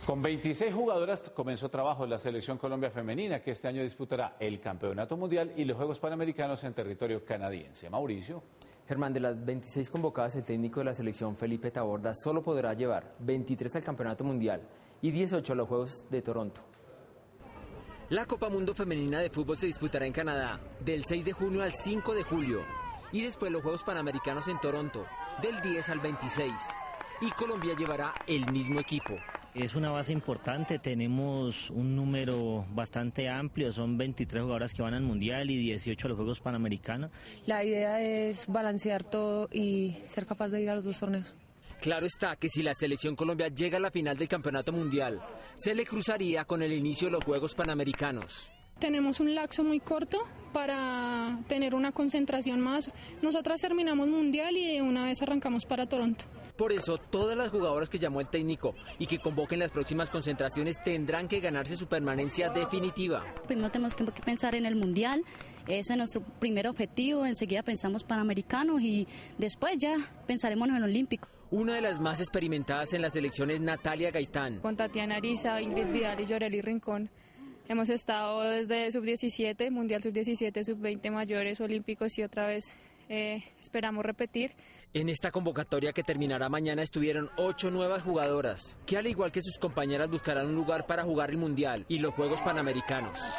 Con 26 jugadoras comenzó trabajo en la Selección Colombia Femenina, que este año disputará el Campeonato Mundial y los Juegos Panamericanos en territorio canadiense. Mauricio. Germán, de las 26 convocadas, el técnico de la selección, Felipe Taborda, solo podrá llevar 23 al Campeonato Mundial y 18 a los Juegos de Toronto. La Copa Mundo Femenina de Fútbol se disputará en Canadá del 6 de junio al 5 de julio y después los Juegos Panamericanos en Toronto del 10 al 26. Y Colombia llevará el mismo equipo. Es una base importante, tenemos un número bastante amplio, son 23 jugadoras que van al Mundial y 18 a los Juegos Panamericanos. La idea es balancear todo y ser capaz de ir a los dos torneos. Claro está que si la Selección Colombia llega a la final del Campeonato Mundial, se le cruzaría con el inicio de los Juegos Panamericanos. Tenemos un lapso muy corto para tener una concentración más. Nosotras terminamos Mundial y de una vez arrancamos para Toronto. Por eso, todas las jugadoras que llamó el técnico y que convoquen las próximas concentraciones tendrán que ganarse su permanencia definitiva. Primero tenemos que pensar en el Mundial, ese es nuestro primer objetivo, enseguida pensamos Panamericanos y después ya pensaremos en el Olímpico. Una de las más experimentadas en la selección es Natalia Gaitán. Con Tatiana Ariza, Ingrid Vidal y Yoreli Rincón. Hemos estado desde sub-17, Mundial sub-17, sub-20 mayores, olímpicos y otra vez esperamos repetir. En esta convocatoria que terminará mañana estuvieron 8 nuevas jugadoras, que al igual que sus compañeras buscarán un lugar para jugar el Mundial y los Juegos Panamericanos.